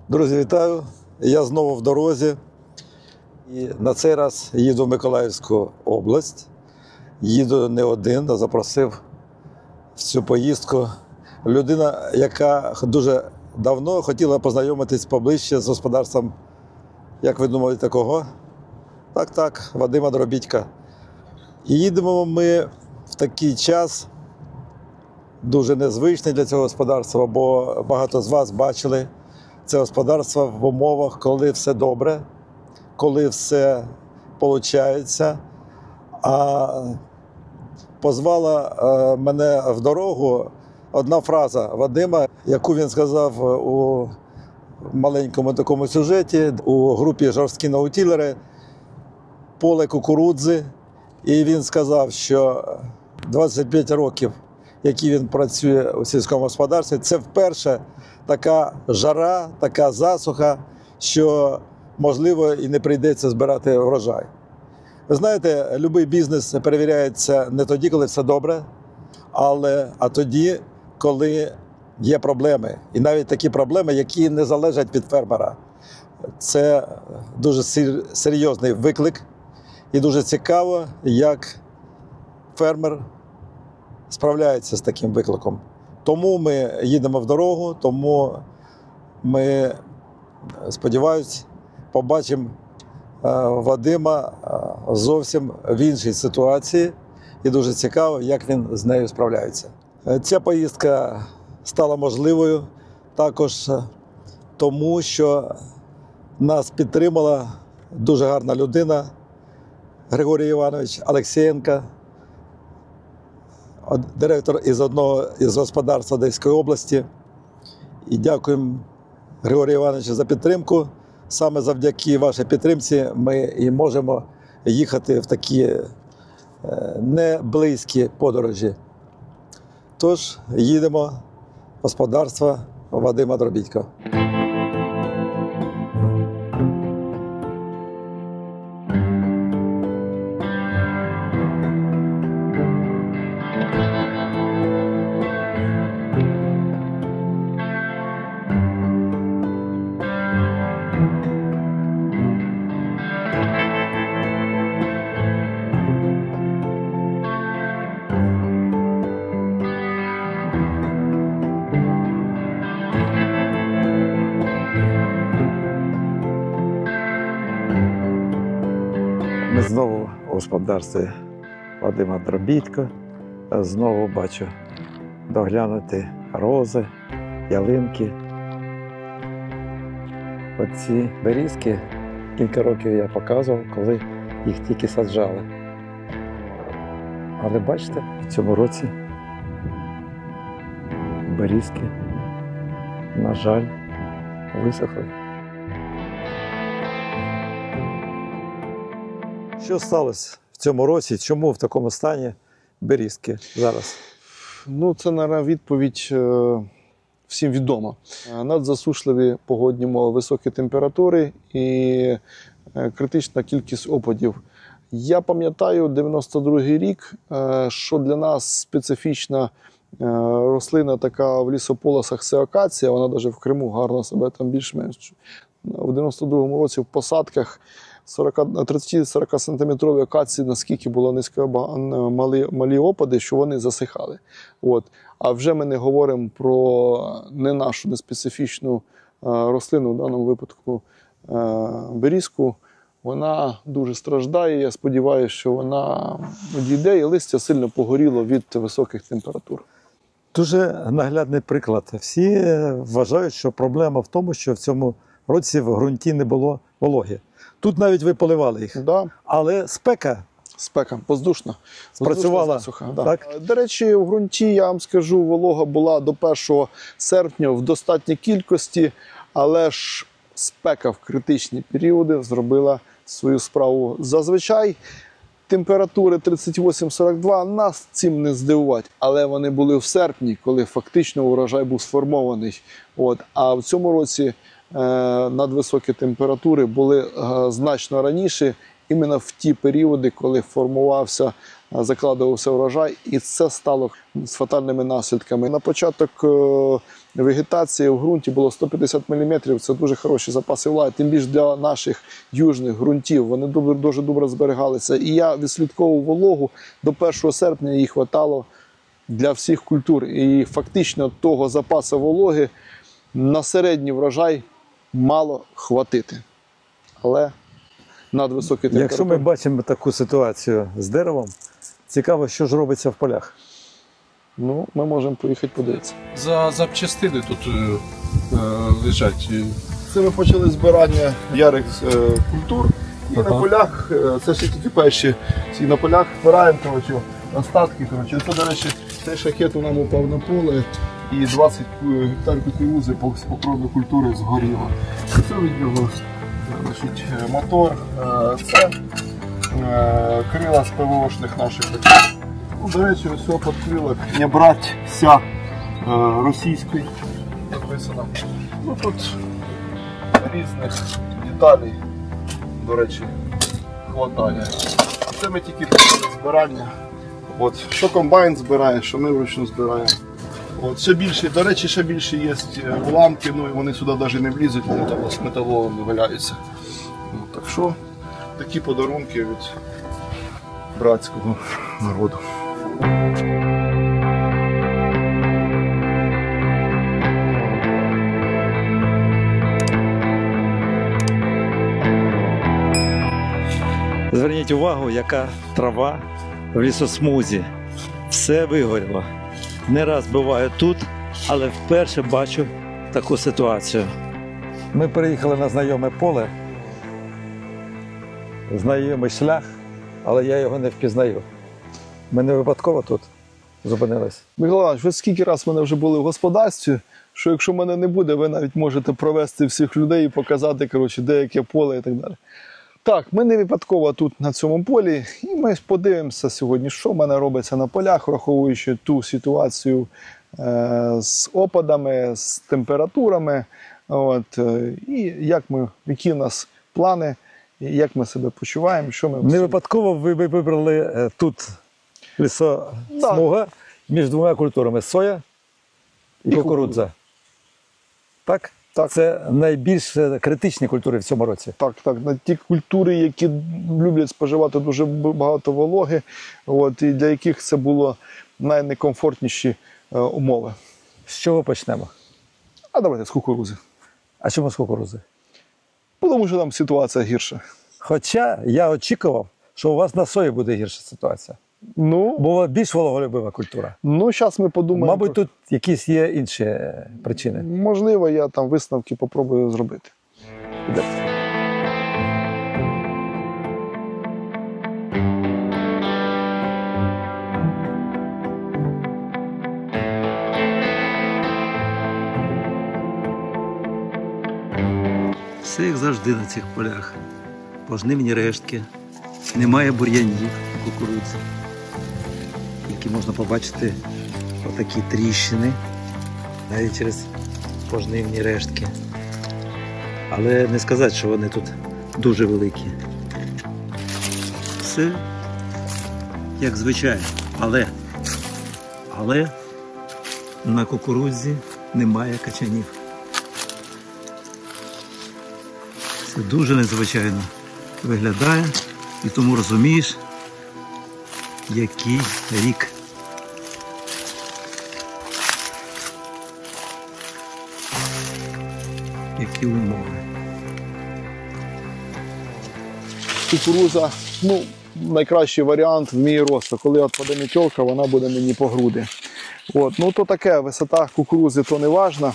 Друзі, вітаю! Я знову в дорозі. І на цей раз їду в Миколаївську область. Їду не один, а запросив в цю поїздку людина, яка дуже давно хотіла познайомитись поближче з господарством, як ви думаєте, кого? Так, Вадима Дробітька. І їдемо ми в такий час, дуже незвичний для цього господарства, бо багато з вас бачили це господарство в умовах, коли все добре, коли все виходить. А позвала мене в дорогу одна фраза Вадима, яку він сказав у маленькому такому сюжеті, у групі «Жорсткі наутілери», поле кукурудзи. І він сказав, що 25 років, які він працює у сільському господарстві, це вперше така жара, така засуха, що, можливо, і не прийдеться збирати врожай. Ви знаєте, будь-який бізнес перевіряється не тоді, коли все добре, а тоді, коли є проблеми. І навіть такі проблеми, які не залежать від фермера. Це дуже серйозний виклик. І дуже цікаво, як фермер справляється з таким викликом. Тому ми їдемо в дорогу, тому ми, сподіваюся, побачимо Вадима зовсім в іншій ситуації. І дуже цікаво, як він з нею справляється. Ця поїздка стала можливою також тому, що нас підтримала дуже гарна людина, Григорій Іванович Алексєєнко, директор із одного із господарств Одеської області. І дякуємо Григорію Івановичу за підтримку. Саме завдяки вашій підтримці ми і можемо їхати в такі неблизькі подорожі. Тож, їдемо в господарство Вадима Дробітька. Ми знову у господарстві Вадима Дробітька. Знову бачу доглянути рози, ялинки. Оці берізки кілька років я показував, коли їх тільки саджали. Але бачите, в цьому році берізки, на жаль, висохли. Що сталося в цьому році? Чому в такому стані берізки зараз? Ну, це, мабуть, відповідь всім відома. Надзасушливі погодні умови, високі температури і критична кількість опадів. Я пам'ятаю 92-й рік, що для нас специфічна рослина така в лісополосах – це акація, вона навіть в Криму гарно себе там більш-менш. В 92-му році в посадках 30-40 сантиметрові акації, наскільки було малі опади, що вони засихали. От. А вже ми не говоримо про не нашу, не специфічну рослину, в даному випадку берізку. Вона дуже страждає, я сподіваюся, що вона відійде, і листя сильно погоріло від високих температур. Дуже наглядний приклад. Всі вважають, що проблема в тому, що в цьому році в ґрунті не було вологи. Тут навіть ви поливали їх. Да. Але спека воздушна. Спрацювала. Суха, да. Так? До речі, в ґрунті, я вам скажу, волога була до 1 серпня в достатній кількості, але ж спека в критичні періоди зробила свою справу. Зазвичай температури 38-42 нас цим не здивувати, але вони були в серпні, коли фактично урожай був сформований. От. А в цьому році надвисокі температури були значно раніше, іменно в ті періоди, коли формувався, закладувався врожай, і це стало з фатальними наслідками. На початок вегетації в ґрунті було 150 мм, це дуже хороші запаси влаги, тим більше для наших южних ґрунтів. Вони дуже добре зберігалися. І я відслідковував вологу, до 1 серпня її хватало для всіх культур. І фактично того запасу вологи на середній врожай мало хватити. Але надвисокі температури. Якщо ми бачимо таку ситуацію з деревом, цікаво, що ж робиться в полях. Ну, ми можемо поїхати подивитися. За запчастини тут лежать. Це ми почали збирання ярих культур. І на полях, це ще тільки перші, і на полях збираємо остатки. Це, до речі, цей шахет нам упав на поле і 20 гектар кукурузи з покровної культури згоріло. Це від нього мотор, це крила з ПВОшних наших. До речі, ось цього підкрилок не братися російської. Написано. Ну, тут різних деталей, до речі, хватає. Це ми тільки почали збирання. От, що комбайн збирає, що ми вручну збираємо. От, ще більше, до речі, ще більше є уламки, ну і вони сюди навіть не влізуть, вони там з металолом валяються. От, так що такі подарунки від братського народу. Зверніть увагу, яка трава в лісосмузі. Все вигоріло. Не раз буваю тут, але вперше бачу таку ситуацію. Ми приїхали на знайоме поле, знайомий шлях, але я його не впізнаю. Ми не випадково тут зупинились. Михайло Іванович, ви скільки раз мене вже були в господарстві, що якщо мене не буде, ви навіть можете провести всіх людей і показати, де яке поле і так далі. Так, ми не випадково тут на цьому полі, і ми подивимося сьогодні, що в мене робиться на полях, враховуючи ту ситуацію з опадами, з температурами, і які в нас плани, і як ми себе почуваємо, що ми... Не випадково ви вибрали тут лісосмуга між двома культурами – соя і кукурудза. Так? Так. Це найбільш критичні культури в цьому році. Так. На ті культури, які люблять споживати дуже багато вологи, і для яких це було найнекомфортніші умови. З чого почнемо? А давайте з кукурузи. А чому з кукурудзи? Тому що там ситуація гірша. Хоча я очікував, що у вас на сої буде гірша ситуація. Бо більш вологолюбива культура. Зараз ми подумаємо. Мабуть, тут якісь є інші причини. Можливо, я там висновки попробую зробити. Іде. Все як завжди на цих полях. Пожнивні рештки, немає бур'янів у кукурудзі, які можна побачити отакі тріщини, навіть через пожнивні рештки. Але не сказати, що вони тут дуже великі. Все як звичайно. Але на кукурудзі немає качанів. Це дуже незвичайно виглядає, і тому розумієш, який рік. Які умови. Кукуруза, найкращий варіант в мій рост. Коли відпаде мітьолка, вона буде мені по груди. То таке, висота кукурузи то не важна.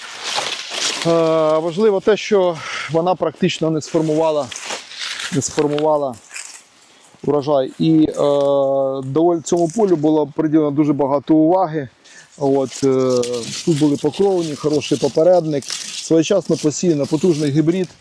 Важливо те, що вона практично не сформувала урожай. І цьому полю було приділено дуже багато уваги. Тут були покровні, хороший попередник, своєчасно посіяно, потужний гібрид.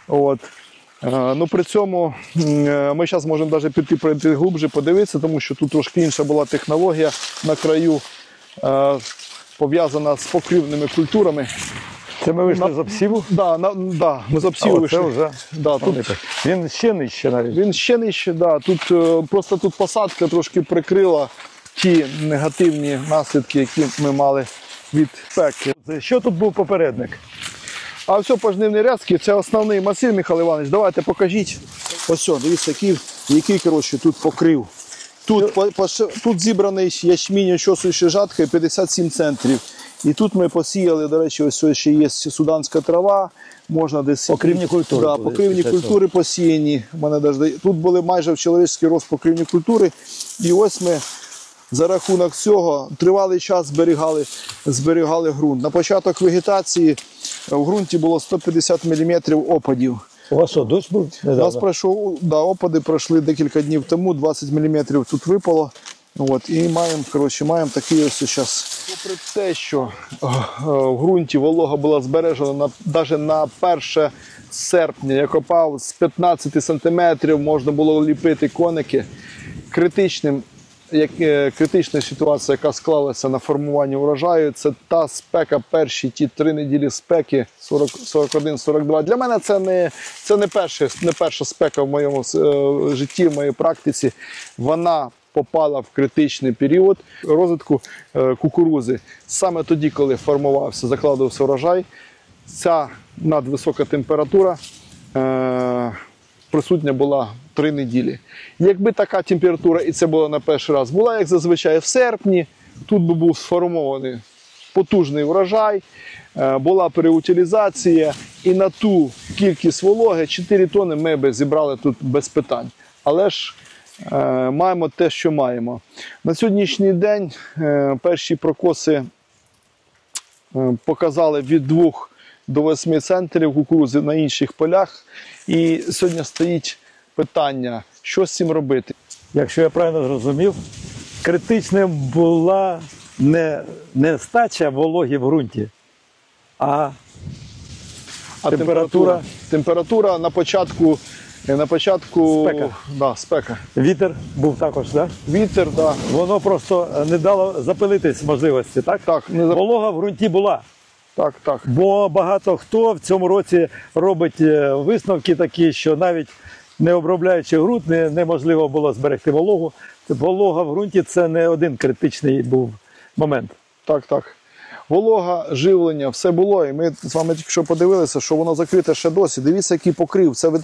При цьому ми зараз можемо навіть пройти глибше, подивитися, тому що тут трошки інша була технологія на краю, пов'язана з покривними культурами. Це ми вийшли з обсіву? Да, ми з обсіву Це вийшли. вже. Да, тут Він ще нижче навіть. він ще нижче, да. Тут просто тут посадка трошки прикрила ті негативні наслідки, які ми мали від спеки. Що тут був попередник? А все пожнивні рядки, це основний масив, Михайло Іванович. Давайте покажіть. Ось, дивіться, який коротше, тут покрив. Тут зібраний ячмінь очосуючої жаткою 57 центрів. І тут ми посіяли, до речі, ось ще є суданська трава, можна десь... Покривні культури. Да, покривні культури посіяні. Тут були майже в чоловічський рост покривні культури. І ось ми за рахунок цього тривалий час зберігали ґрунт. На початок вегетації в ґрунті було 150 мм опадів. У вас що, дощ був У нас пройшов, опади пройшли декілька днів тому, 20 мм тут випало. От, і маємо такий ось зараз. Попри те, що в ґрунті волога була збережена навіть на 1 серпня, я копав з 15 см, можна було ліпити коники. Критична ситуація, яка склалася на формуванні урожаю, це та спека, перші ті 3 неділі спеки, 41-42. Для мене це не перша спека в моєму житті, в моїй практиці. Вона попала в критичний період розвитку кукурузи. Саме тоді, коли формувався, закладувався урожай, ця надвисока температура присутня була 3 неділі. Якби така температура, і це було на перший раз, була, як зазвичай, в серпні, тут би був сформований потужний врожай, була переутилізація, і на ту кількість вологи 4 тони ми б зібрали тут без питань. Але ж маємо те, що маємо. На сьогоднішній день перші прокоси показали від 2 до 8 центрів кукурузи на інших полях. І сьогодні стоїть питання, що з цим робити. Якщо я правильно зрозумів, критичним була не нестача вологи в ґрунті, а температура. Температура на початку Спека. Да, спека. Вітер був також, так? Вітер, да. Воно просто не дало запилитись можливості, так? Так, Волога в ґрунті була. так. Бо багато хто в цьому році робить висновки такі, що навіть не обробляючи ґрунт, неможливо було зберегти вологу. Волога в ґрунті – це не один критичний був момент. Так. Волога, живлення, все було. І ми з вами тільки що подивилися, що воно закрите ще досі. Дивіться, який покрив. Це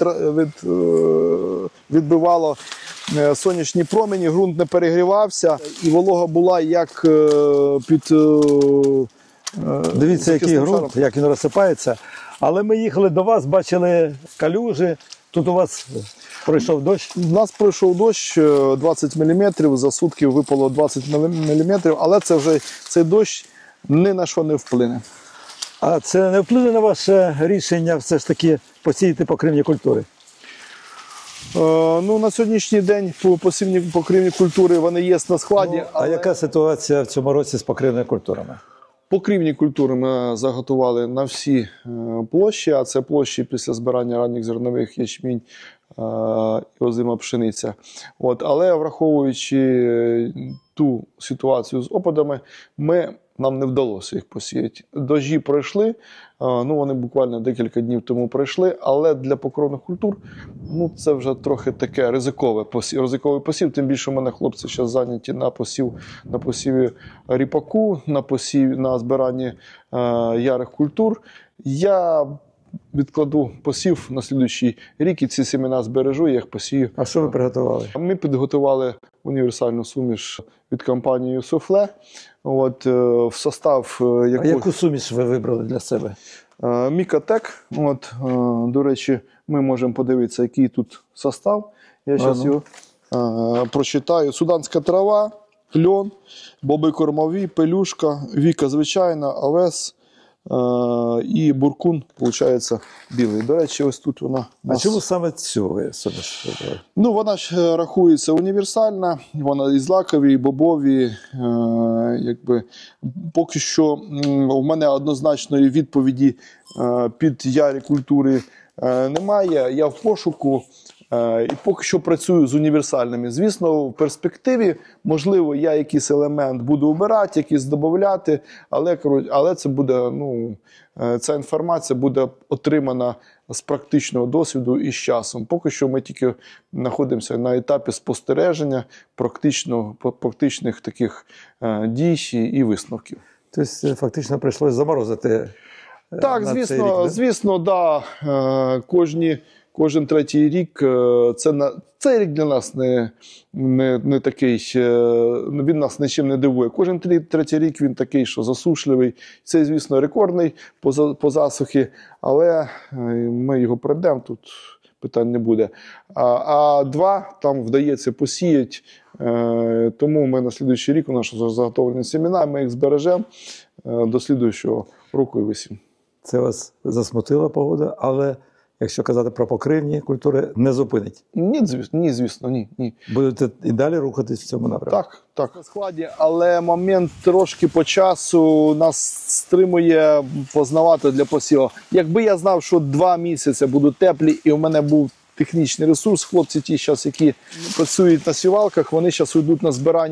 відбивало сонячні промені, ґрунт не перегрівався. І волога була як під... Дивіться, який ґрунт, як він розсипається. Але ми їхали до вас, бачили калюжі. Тут у вас пройшов дощ? У нас пройшов дощ 20 мм, за сутки випало 20 мм, але цей дощ ні на що не вплине. А це не вплине на ваше рішення все ж таки посіяти покривні культури? На сьогоднішній день посівні покривні культури вони є на складі. А яка ситуація в цьому році з покривними культурами? Покривні культури ми заготували на всі площі, а це площі після збирання ранніх зернових, ячмінь і озима пшениця. Але враховуючи ту ситуацію з опадами, нам не вдалося їх посіяти. Дощі пройшли, вони буквально декілька днів тому пройшли, але для покровних культур це вже трохи таке ризиковий посів, тим більше у мене хлопці зараз зайняті на посіві ріпаку, на збиранні ярих культур. Я відкладу посів на слідуючий рік і ці семена збережу, я їх посію. А що ви приготували? Ми підготували універсальну суміш від компанії Суфле. В состав А яку суміш ви вибрали для себе? Мікотек. До речі, ми можемо подивитися, який тут состав. Я зараз його прочитаю. Суданська трава, льон, боби кормові, пелюшка, віка звичайна, овес і буркун, виходить, білий. До речі, ось тут вона. А чому саме цю ви суміш вибрали? Вона ж рахується універсальна, вона і злакові, і бобові. Поки що в мене однозначної відповіді під ярі культури немає. Я в пошуку. І поки що працюю з універсальними. Звісно, в перспективі, можливо, я якийсь елемент буду обирати, якийсь додати, але це буде, ця інформація буде отримана з практичного досвіду і з часом. Поки що ми тільки знаходимося на етапі спостереження, практичних таких дій і висновків. Тобто фактично прийшлося заморозити. Так, на цей рік, да? звісно, да. Кожен третій рік, цей рік для нас не такий, він нас нічим не дивує. Кожен третій рік він такий, що засушливий. Це, звісно, рекордний по засухі, але ми його пройдемо, тут питань не буде. А два там вдається посіяти, тому ми на слідуючий рік, у нас вже заготовлені семена, ми їх збережемо до слідуючого року і висім. Це вас засмутила погода, але якщо казати про покривні культури, не зупинить. Ні, звісно, ні. Будете і далі рухатись в цьому напрямку? Так. На складі, але момент трошки по часу нас стримує познавати для посіву. Якби я знав, що 2 місяці будуть теплі і у мене був технічний ресурс, хлопці ті, які працюють на сівалках, вони зараз йдуть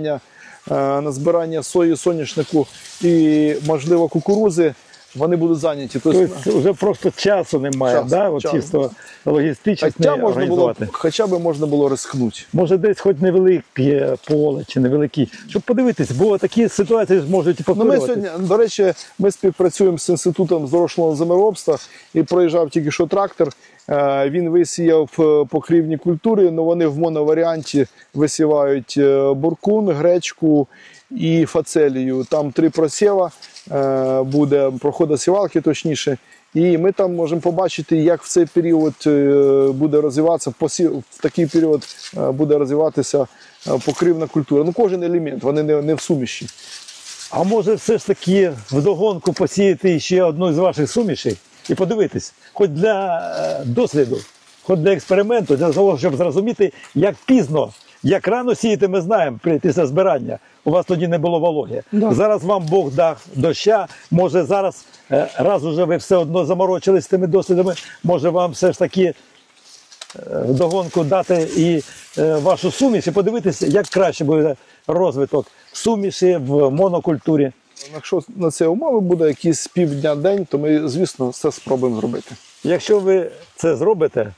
на збирання сої, соняшнику і, можливо, кукурузи. Вони будуть зайняті. Тобто вже просто часу немає, чисто логістично організувати. Хоча б можна було ризикнути. Може десь хоч невелике поле чи невеликі, щоб подивитись, бо такі ситуації можуть і повторюватися. Ми сьогодні, до речі, ми співпрацюємо з інститутом зрошеного землеробства і проїжджав тільки що трактор. Він висіяв покривні культури, але вони в моноваріанті висівають буркун, гречку і фацелію. Там 3 просіва буде, проходить сівалки точніше. І ми там можемо побачити, як в цей період буде розвиватися, в такий період буде розвиватися покривна культура. Кожен елемент, вони не в суміші. А може все ж таки вдогонку посіяти ще одну з ваших сумішей і подивитись, хоч для досліду, хоч для експерименту, для того, щоб зрозуміти, як пізно, як рано сіяти, ми знаємо після збирання. У вас тоді не було вологи. Да. Зараз вам Бог дав доща, може зараз, раз уже ви все одно заморочились з тими дослідами, може вам все ж таки вдогонку дати і вашу суміш і подивитися, як краще буде розвиток суміші в монокультурі. Якщо на це умови буде якісь півдня-день, то ми, звісно, це спробуємо зробити. Якщо ви це зробите,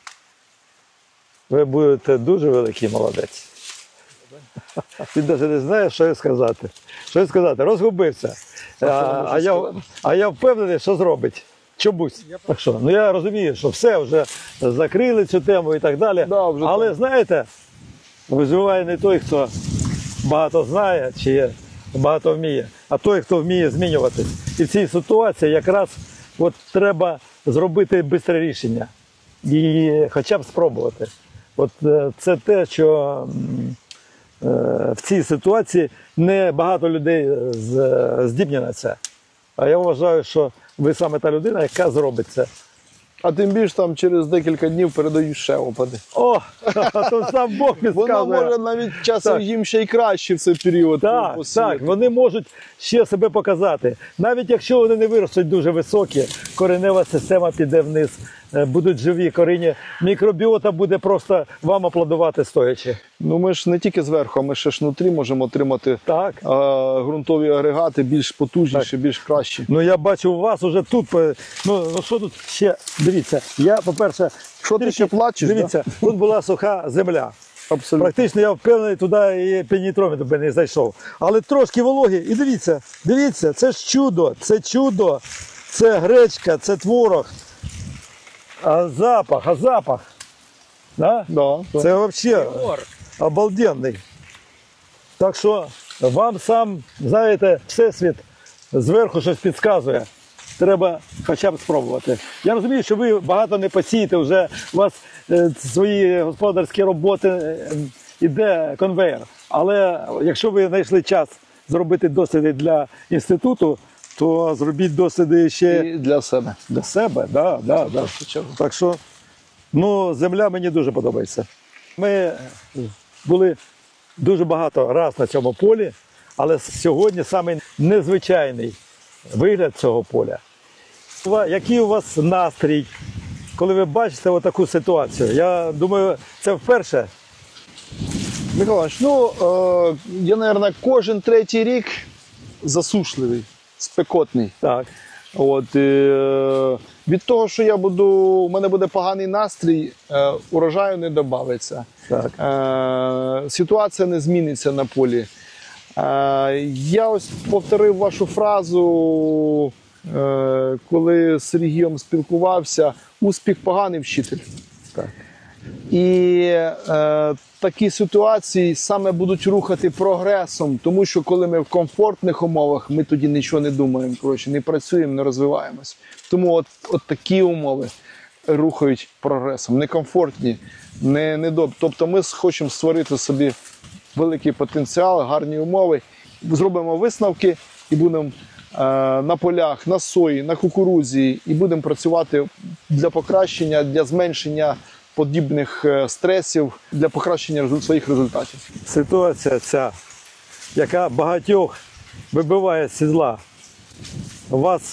ви будете дуже великий молодець. Він навіть не знає, що сказати. Що сказати? Розгубився. А я впевнений, що зробить. Чомусь. Я розумію, що все, вже закрили цю тему і так далі. Да, але, знаєте, виживає не той, хто багато знає чи багато вміє, а той, хто вміє змінюватись. І в цій ситуації якраз треба зробити швидке рішення. І хоча б спробувати. Це те, що в цій ситуації не багато людей здібні на це. А я вважаю, що ви саме та людина, яка зробить це. А тим більше там через декілька днів передають ще опади. О, то сам Бог підказує. Воно може навіть часом їм ще й краще в цей період. Так, вони можуть ще себе показати. Навіть якщо вони не виростуть дуже високі, коренева система піде вниз, будуть живі коріння, мікробіота буде просто вам аплодувати стоячи. Ми ж не тільки зверху, а ми ще ж внутрі можемо отримати ґрунтові агрегати більш потужніші, більш кращі. Я бачу у вас уже тут, що тут ще, дивіться, я, по-перше, що ти ще плачеш? Дивіться, тут була суха земля. Абсолютно. Практично я впевнений, туди і пенітромет би не зайшов. Але трошки вологі, і дивіться, це ж чудо, це гречка, це творог. А запах. Да? Да. Це взагалі обалденний. Так що вам сам, знаєте, всесвіт зверху щось підказує. Треба хоча б спробувати. Я розумію, що ви багато не посієте, вже у вас свої господарські роботи, іде конвейер. Але якщо ви знайшли час зробити досліди для інституту, то зробіть досліди ще і для себе. Для себе, да. Так що, земля мені дуже подобається. Ми були дуже багато раз на цьому полі, але сьогодні саме незвичайний вигляд цього поля. Який у вас настрій, коли ви бачите отаку ситуацію? Я думаю, це вперше. Миколаївич, я, мабуть, кожен третій рік засушливий, спекотний. Так. Від того, що у мене буде поганий настрій, урожаю не додається. Так. Ситуація не зміниться на полі. Я ось повторив вашу фразу, коли з Сергієм спілкувався, успіх поганий вчитель. Так. І такі ситуації саме будуть рухати прогресом, тому що коли ми в комфортних умовах, ми тоді нічого не думаємо, не працюємо, не розвиваємось. Тому от такі умови рухають прогресом. Некомфортні, не добрі. Тобто ми хочемо створити собі великий потенціал, гарні умови, зробимо висновки і будемо на полях, на сої, на кукурудзі, і будемо працювати для покращення, для зменшення подібних стресів, для покращення своїх результатів. Ситуація ця, яка багатьох вибиває з сідла, вас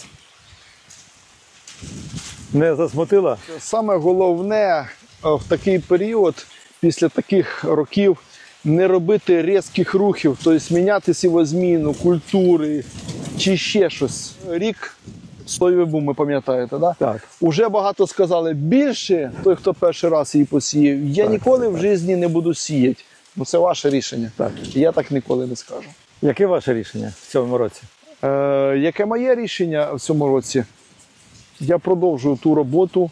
не засмутила? Саме головне в такий період, після таких років, не робити різких рухів, тобто міняти сівозміну, культури чи ще щось. Рік соєвий бум, ви пам'ятаєте, да? Так. Уже багато сказали, більше той, хто перший раз її посіяв, я ніколи в житті не буду сіяти. Бо це ваше рішення. Так. Я так ніколи не скажу. Яке ваше рішення в цьому році? Яке моє рішення в цьому році? Я продовжую ту роботу,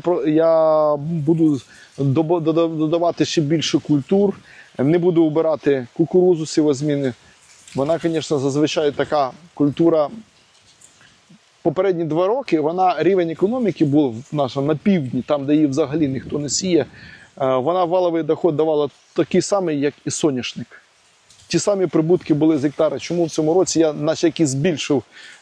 я буду додавати ще більше культур, не буду обирати кукурудзу сівозміни. Вона, звісно, зазвичай така культура. Попередні 2 роки рівень економіки був на півдні, там, де її взагалі ніхто не сіє. Вона валовий доход давала такий самий, як і соняшник. Ті самі прибутки були з гектара. Чому в цьому році я наче якийсь збільшив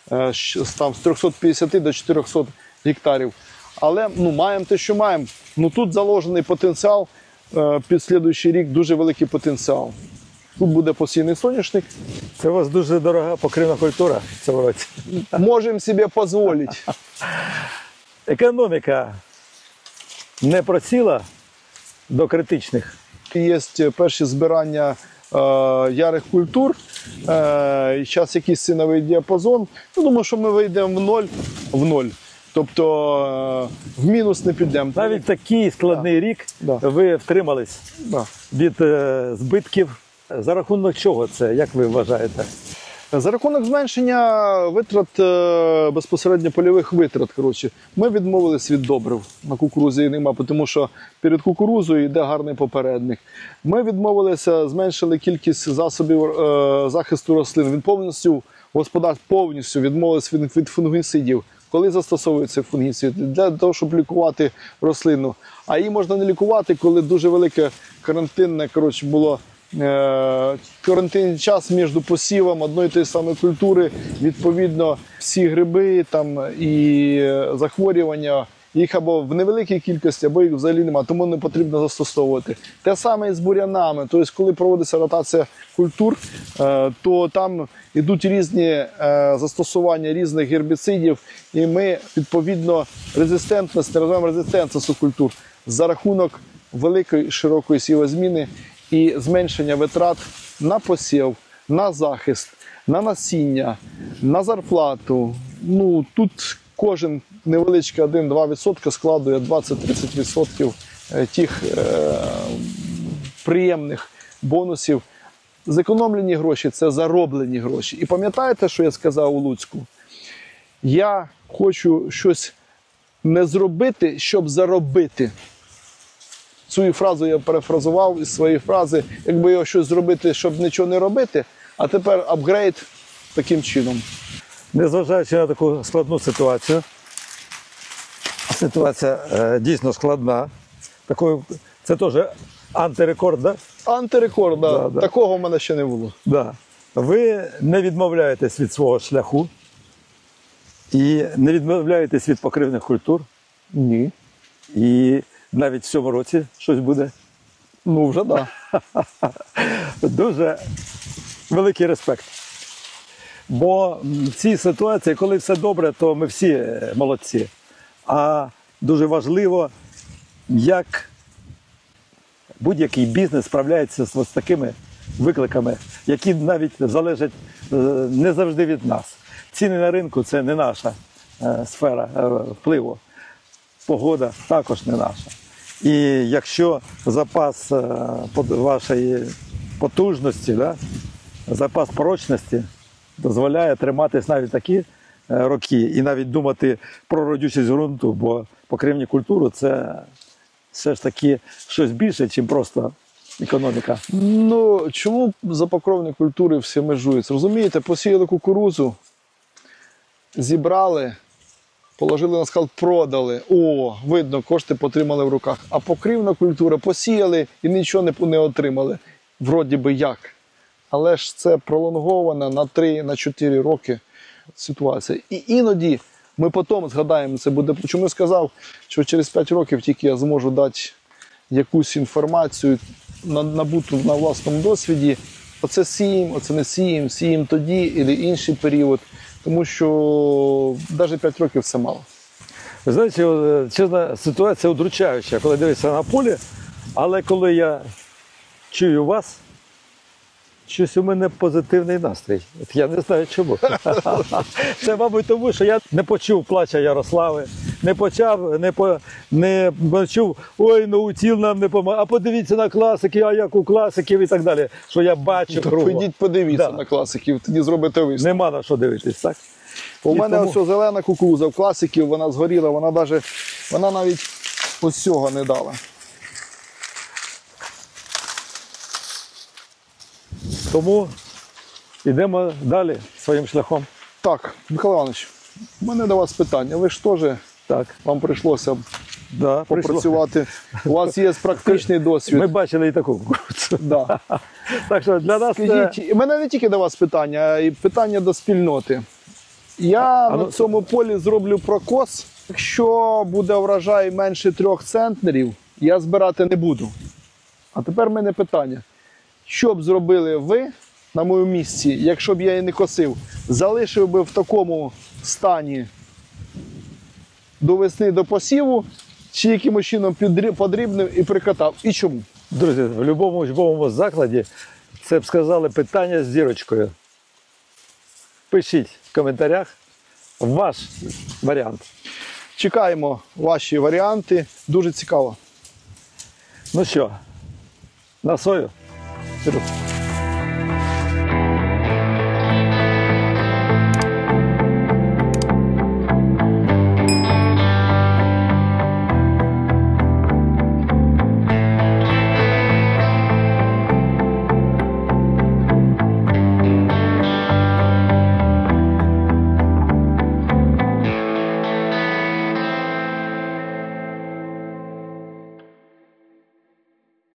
з 350 до 400 гектарів. Але маємо те, що маємо. Тут заложений потенціал, під слідуючий рік дуже великий потенціал. Тут буде посійний соняшник. Це у вас дуже дорога покривна культура в цьому році. Можемо собі дозволити. Економіка не просіла до критичних. Є перші збирання ярих культур, зараз якийсь ціновий діапазон. Думаю, що ми вийдемо в ноль. Тобто в мінус не підемо. Навіть такий складний рік ви втримались від збитків. За рахунок чого це, як ви вважаєте? За рахунок зменшення витрат, безпосередньо польових витрат. Ми відмовились від добрив. На кукурудзі нема, тому що перед кукурудзою йде гарний попередник. Ми відмовилися, зменшили кількість засобів захисту рослин. Він повністю відмовилися від фунгіцидів. Коли застосовуються фунгіциди? Для того, щоб лікувати рослину. А її можна не лікувати, коли дуже велике карантинне, було карантинний час між посівом одної тієї самої культури, відповідно, всі гриби і захворювання, їх або в невеликій кількості, або їх взагалі немає, тому не потрібно застосовувати. Те саме і з бур'янами, тобто коли проводиться ротація культур, то там йдуть різні застосування різних гербіцидів, і ми, відповідно, розвиваємо резистентність у культур за рахунок великої широкої сівозміни і зменшення витрат на посів, на захист, на насіння, на зарплату. Тут кожен невеличкий 1-2% складує 20-30% тих приємних бонусів. Зекономлені гроші – це зароблені гроші. І пам'ятаєте, що я сказав у Луцьку? Я хочу щось не зробити, щоб заробити. Цю фразу я перефразував із своєї фрази, якби його щось зробити, щоб нічого не робити, а тепер апгрейд таким чином. Незважаючи на таку складну ситуацію, ситуація дійсно складна. Це теж антирекорд, так? Антирекорд, да. Такого в мене ще не було. Да. Ви не відмовляєтесь від свого шляху і не відмовляєтесь від покривних культур. Ні. І навіть в цьому році щось буде. Вже так. Дуже великий респект. Бо в цій ситуації, коли все добре, то ми всі молодці. А дуже важливо, як будь-який бізнес справляється з ось такими викликами, які навіть залежать не завжди від нас. Ціни на ринку – це не наша сфера впливу. Погода також не наша. І якщо запас вашої потужності, да, запас прочності дозволяє триматись навіть такі роки і навіть думати про родючість ґрунту, бо покривні культури – це все ж таки щось більше, ніж просто економіка. Ну, чому запокровні культури всі межують? Розумієте, посіяли кукурудзу, зібрали, положили на склад, продали. О, видно, кошти потримали в руках. А покривна культура посіяли і нічого не отримали. Вроді би як. Але ж це пролонгована на 3-4 роки ситуація. І іноді ми потім згадаємо, це буде. Чому я сказав, що через 5 років тільки я зможу дати якусь інформацію, набуту на власному досвіді. Оце сіємо, оце не сіємо, сіємо тоді, або інший період. Тому що навіть 5 років це мало. Ви знаєте, чесно, ситуація удручаюча, коли дивишся на полі, але коли я чую вас, щось у мене позитивний настрій. От я не знаю чому. Це, мабуть, тому, що я не почув плача Ярослави, не почув, ой, наутіл нам не помагає, а подивіться на класики, а як у класиків і так далі, що я бачу кругом. Підіть подивіться на класиків, тоді зробите висновок. Нема на що дивитись, так? У мене ось зелена кукурудза в класиків, вона згоріла, вона навіть ось цього не дала. Тому йдемо далі своїм шляхом. Так, Михайло Іванович, у мене до вас питання. Ви ж теж, Так. вам прийшлося Да, попрацювати. У вас є практичний досвід. Ми бачили і таку кукурудзу. Да. Так що для нас це... Скажіть, у мене не тільки до вас питання, а й питання до спільноти. Я на цьому полі зроблю прокос. Якщо буде врожай менше 3 центнерів, я збирати не буду. А тепер в мене питання. Що б зробили ви на моєму місці, якщо б я її не косив? Залишив би в такому стані до весни, до посіву, чи якимось чином подрібнив і прикатав? І чому? Друзі, в будь-якому учбовому закладі це б сказали питання з зірочкою. Пишіть в коментарях ваш варіант. Чекаємо ваші варіанти. Дуже цікаво. Ну що, на сою? Вперед.